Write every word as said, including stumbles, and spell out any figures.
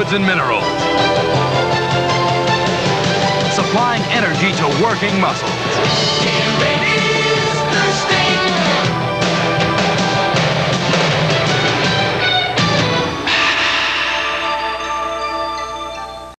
fluids and minerals, supplying energy to working muscles. Get ready.